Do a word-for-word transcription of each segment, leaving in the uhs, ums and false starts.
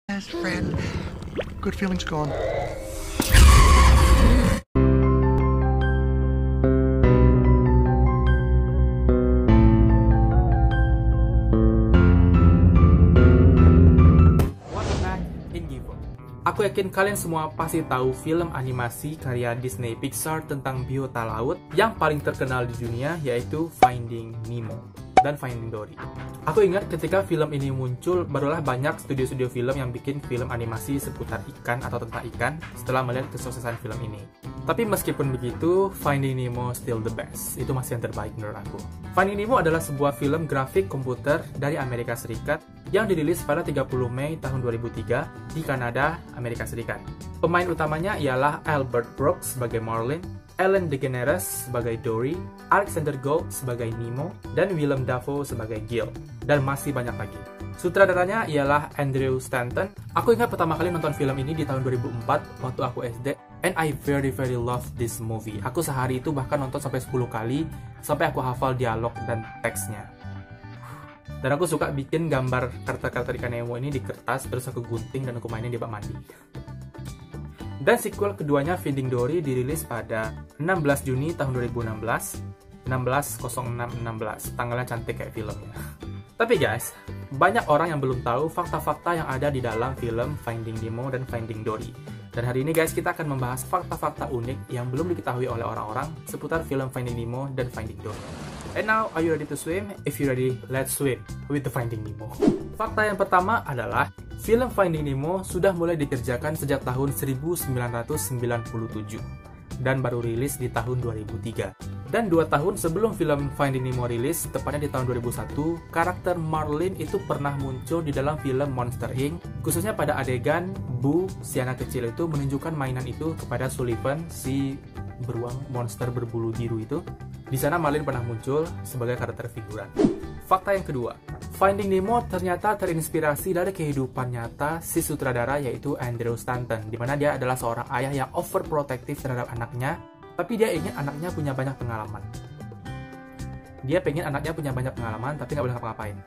Best friend. Good feelings gone. Aku yakin kalian semua pasti tahu film animasi karya Disney Pixar tentang biota laut yang paling terkenal di dunia, yaitu Finding Nemo dan Finding Dory. Aku ingat ketika film ini muncul, barulah banyak studio-studio film yang bikin film animasi seputar ikan atau tentang ikan setelah melihat kesuksesan film ini. Tapi meskipun begitu, Finding Nemo still the best. Itu masih yang terbaik menurut aku. Finding Nemo adalah sebuah film grafik komputer dari Amerika Serikat yang dirilis pada tiga puluh Mei tahun dua ribu tiga di Kanada, Amerika Serikat. Pemain utamanya ialah Albert Brooks sebagai Marlin, Ellen DeGeneres sebagai Dory, Alexander Gould sebagai Nemo, dan Willem Dafoe sebagai Gil, dan masih banyak lagi. Sutradaranya ialah Andrew Stanton. Aku ingat pertama kali nonton film ini di tahun dua ribu empat waktu aku S D, and I very very love this movie. Aku sehari itu bahkan nonton sampai sepuluh kali, sampai aku hafal dialog dan teksnya. Dan aku suka bikin gambar karakter-karakter ikan Nemo ini di kertas, terus aku gunting dan aku mainin di bak mandi. Dan sequel keduanya, Finding Dory, dirilis pada enam belas Juni tahun dua ribu enam belas, enam belas nol enam enam belas. Tanggalnya cantik kayak filmnya. Tapi guys, banyak orang yang belum tahu fakta-fakta yang ada di dalam film Finding Nemo dan Finding Dory. Dan hari ini guys, kita akan membahas fakta-fakta unik yang belum diketahui oleh orang-orang seputar film Finding Nemo dan Finding Dory. And now, are you ready to swim? If you're ready, let's swim with the Finding Nemo. Fakta yang pertama adalah film Finding Nemo sudah mulai dikerjakan sejak tahun seribu sembilan ratus sembilan puluh tujuh dan baru rilis di tahun dua ribu tiga. Dan dua tahun sebelum film Finding Nemo rilis, tepatnya di tahun dua ribu satu, karakter Marlin itu pernah muncul di dalam film Monster Incorporated, khususnya pada adegan Boo, si anak kecil itu menunjukkan mainan itu kepada Sullivan, si beruang monster berbulu biru itu. Di sana Marlin pernah muncul sebagai karakter figuran. Fakta yang kedua, Finding Nemo ternyata terinspirasi dari kehidupan nyata si sutradara, yaitu Andrew Stanton, di mana dia adalah seorang ayah yang overprotective terhadap anaknya, tapi dia ingin anaknya punya banyak pengalaman. Dia pengen anaknya punya banyak pengalaman, tapi nggak boleh ngapa-ngapain.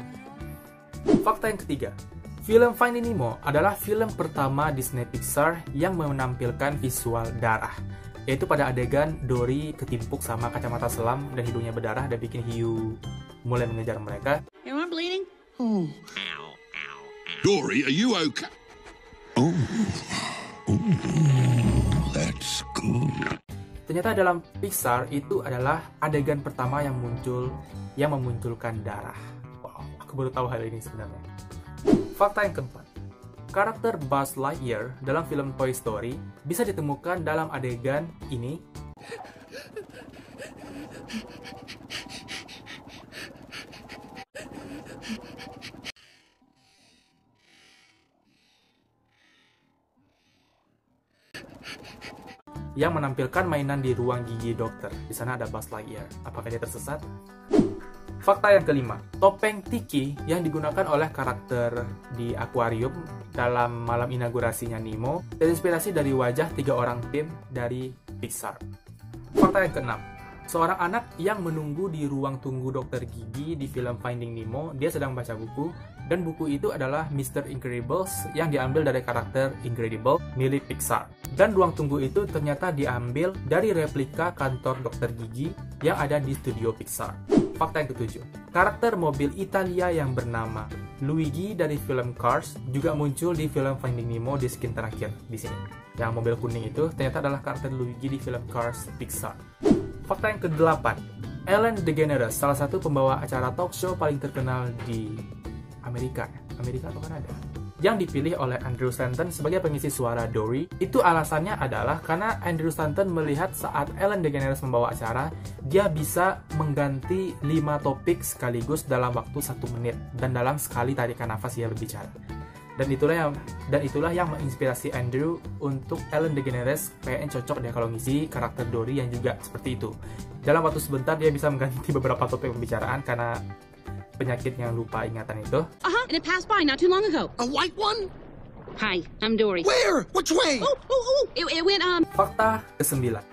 Fakta yang ketiga, film Finding Nemo adalah film pertama Disney Pixar yang menampilkan visual darah, yaitu pada adegan Dory ketimpuk sama kacamata selam dan hidungnya berdarah dan bikin hiu mulai mengejar mereka. You want bleeding? Oh. Ow, ow, ow. Dory, are you okay? Oh. Oh. That's good. Ternyata dalam Pixar itu adalah adegan pertama yang muncul yang memunculkan darah. Wow, aku baru tahu hal ini sebenarnya. Fakta yang keempat, karakter Buzz Lightyear dalam film Toy Story bisa ditemukan dalam adegan ini yang menampilkan mainan di ruang gigi dokter. Di sana ada Buzz Lightyear. Apakah dia tersesat? Fakta yang kelima, topeng Tiki yang digunakan oleh karakter di akuarium dalam malam inaugurasinya Nemo terinspirasi dari wajah tiga orang tim dari Pixar. Fakta yang keenam, seorang anak yang menunggu di ruang tunggu dokter gigi di film Finding Nemo, dia sedang baca buku, dan buku itu adalah Mister Incredibles yang diambil dari karakter Incredible milik Pixar. Dan ruang tunggu itu ternyata diambil dari replika kantor dokter gigi yang ada di studio Pixar. Fakta yang ketujuh, karakter mobil Italia yang bernama Luigi dari film Cars juga muncul di film Finding Nemo di skin terakhir di sini. Yang mobil kuning itu ternyata adalah karakter Luigi di film Cars Pixar. Fakta yang kedelapan, Ellen DeGeneres, salah satu pembawa acara talk show paling terkenal di Amerika, Amerika atau Kanada, yang dipilih oleh Andrew Stanton sebagai pengisi suara Dory. Itu alasannya adalah karena Andrew Stanton melihat saat Ellen DeGeneres membawa acara, dia bisa mengganti lima topik sekaligus dalam waktu satu menit dan dalam sekali tarikan nafas ia berbicara. Dan itulah yang dan itulah yang menginspirasi Andrew untuk Ellen DeGeneres kayaknya cocok deh kalau ngisi karakter Dory yang juga seperti itu. Dalam waktu sebentar dia bisa mengganti beberapa topik pembicaraan karena penyakit yang lupa ingatan itu. Uh-huh, and it passed by not too long ago. A white one? Hi, I'm Dory. Where? Which way? Oh, oh, oh, it, it went, um... Fakta kesembilan,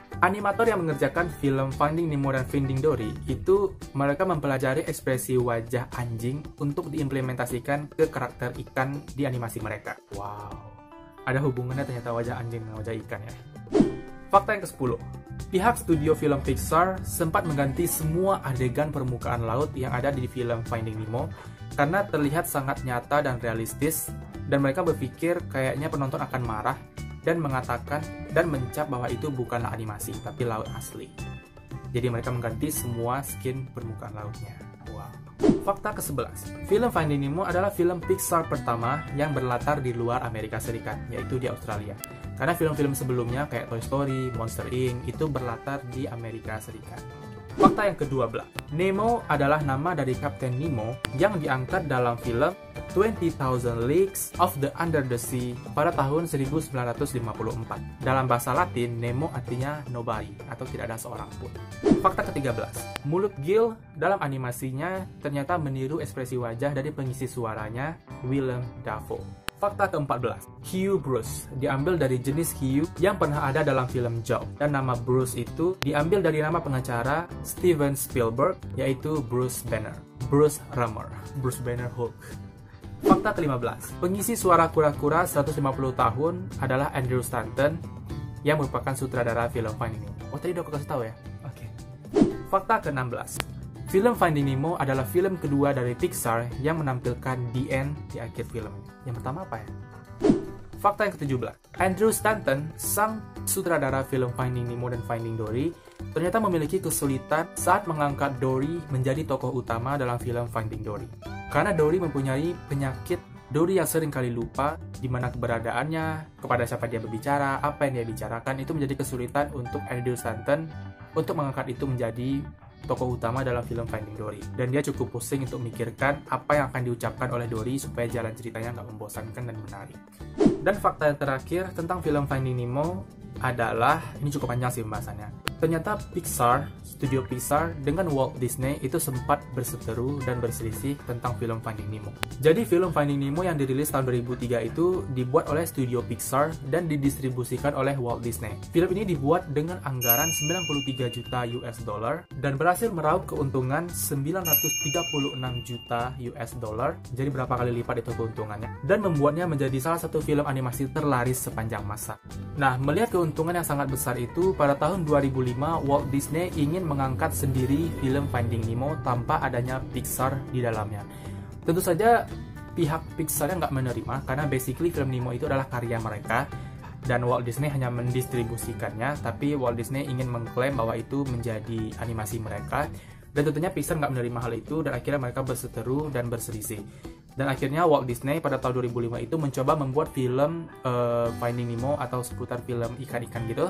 Animator yang mengerjakan film Finding Nemo dan Finding Dory itu mereka mempelajari ekspresi wajah anjing untuk diimplementasikan ke karakter ikan di animasi mereka. Wow, ada hubungannya ternyata wajah anjing dengan wajah ikan ya. Fakta yang kesepuluh, pihak studio film Pixar sempat mengganti semua adegan permukaan laut yang ada di film Finding Nemo karena terlihat sangat nyata dan realistis, dan mereka berpikir kayaknya penonton akan marah dan mengatakan dan mencap bahwa itu bukanlah animasi, tapi laut asli. Jadi mereka mengganti semua skin permukaan lautnya. Wow. Fakta kesebelas, film Finding Nemo adalah film Pixar pertama yang berlatar di luar Amerika Serikat, yaitu di Australia. Karena film-film sebelumnya kayak Toy Story, Monster Incorporated itu berlatar di Amerika Serikat. Fakta yang kedua belas, Nemo adalah nama dari Kapten Nemo yang diangkat dalam film twenty thousand Leagues of the Under the Sea pada tahun seribu sembilan ratus lima puluh empat. Dalam bahasa Latin, Nemo artinya nobody atau tidak ada seorang pun. Fakta ke tiga belas, mulut Gil dalam animasinya ternyata meniru ekspresi wajah dari pengisi suaranya Willem Dafoe. Fakta ke-empat belas, hiu Bruce diambil dari jenis hiu yang pernah ada dalam film Jaws, dan nama Bruce itu diambil dari nama pengacara Steven Spielberg, yaitu Bruce Banner, Bruce Rummer, Bruce Banner Hulk. Fakta ke-lima belas, pengisi suara kura-kura seratus lima puluh tahun adalah Andrew Stanton yang merupakan sutradara film Finding Nemo. Oh, tadi udah aku kasih tahu ya? Oke. Okay. Fakta ke-enam belas, film Finding Nemo adalah film kedua dari Pixar yang menampilkan the end di akhir film. Yang pertama apa ya? Fakta yang ketujuh belas, Andrew Stanton, sang sutradara film Finding Nemo dan Finding Dory, ternyata memiliki kesulitan saat mengangkat Dory menjadi tokoh utama dalam film Finding Dory. Karena Dory mempunyai penyakit Dory yang sering kali lupa di mana keberadaannya, kepada siapa dia berbicara, apa yang dia bicarakan, itu menjadi kesulitan untuk Andrew Stanton untuk mengangkat itu menjadi tokoh utama dalam film Finding Dory, dan dia cukup pusing untuk memikirkan apa yang akan diucapkan oleh Dory supaya jalan ceritanya nggak membosankan dan menarik. Dan fakta yang terakhir tentang film Finding Nemo adalah, ini cukup panjang sih pembahasannya. Ternyata Pixar, studio Pixar dengan Walt Disney itu sempat berseteru dan berselisih tentang film Finding Nemo. Jadi film Finding Nemo yang dirilis tahun dua ribu tiga itu dibuat oleh studio Pixar dan didistribusikan oleh Walt Disney. Film ini dibuat dengan anggaran sembilan puluh tiga juta U S dollar dan berhasil meraup keuntungan sembilan ratus tiga puluh enam juta U S dollar. Jadi berapa kali lipat itu keuntungannya, dan membuatnya menjadi salah satu film animasi terlaris sepanjang masa. Nah, melihat keuntungan yang sangat besar itu, pada tahun dua ribu lima Walt Disney ingin mengangkat sendiri film Finding Nemo tanpa adanya Pixar di dalamnya. Tentu saja pihak Pixar nggak menerima karena basically film Nemo itu adalah karya mereka dan Walt Disney hanya mendistribusikannya, tapi Walt Disney ingin mengklaim bahwa itu menjadi animasi mereka, dan tentunya Pixar nggak menerima hal itu, dan akhirnya mereka berseteru dan berselisih. Dan akhirnya Walt Disney pada tahun dua ribu lima itu mencoba membuat film uh, Finding Nemo atau seputar film ikan-ikan gitu,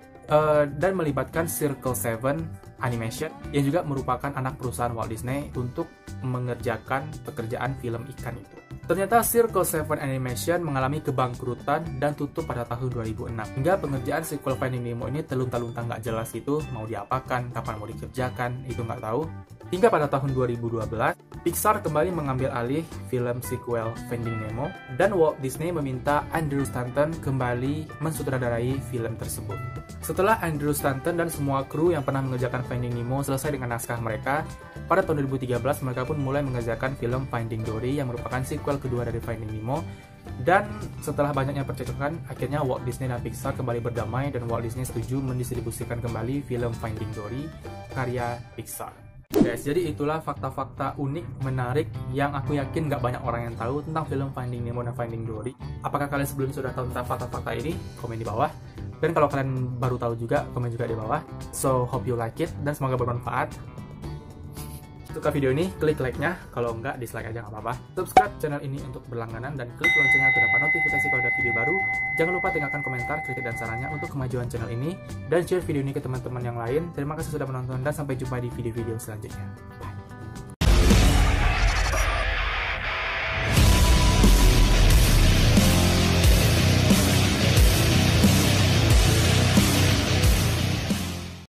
uh, dan melibatkan Circle Seven Animation yang juga merupakan anak perusahaan Walt Disney untuk mengerjakan pekerjaan film ikan itu. Ternyata Circle Seven Animation mengalami kebangkrutan dan tutup pada tahun dua ribu enam. Hingga pengerjaan sequel Finding Nemo ini telunta-lunta nggak jelas itu mau diapakan, kapan mau dikerjakan, itu nggak tahu. Hingga pada tahun dua ribu dua belas, Pixar kembali mengambil alih film sequel Finding Nemo, dan Walt Disney meminta Andrew Stanton kembali mensutradarai film tersebut. Setelah Andrew Stanton dan semua kru yang pernah mengerjakan Finding Nemo selesai dengan naskah mereka, pada tahun dua ribu tiga belas mereka pun mulai mengerjakan film Finding Dory yang merupakan sequel kedua dari Finding Nemo. Dan setelah banyaknya percekcokan, akhirnya Walt Disney dan Pixar kembali berdamai dan Walt Disney setuju mendistribusikan kembali film Finding Dory karya Pixar. Guys, jadi itulah fakta-fakta unik, menarik yang aku yakin gak banyak orang yang tahu tentang film Finding Nemo dan Finding Dory. Apakah kalian sebelumnya sudah tahu tentang fakta-fakta ini? Komen di bawah. Dan kalau kalian baru tahu juga, komen juga di bawah. So, hope you like it dan semoga bermanfaat. Suka video ini, klik like-nya. Kalau enggak, dislike aja nggak apa-apa. Subscribe channel ini untuk berlangganan dan klik loncengnya untuk dapat notifikasi kalau ada video baru. Jangan lupa tinggalkan komentar, kritik, dan sarannya untuk kemajuan channel ini. Dan share video ini ke teman-teman yang lain. Terima kasih sudah menonton dan sampai jumpa di video-video selanjutnya. Bye.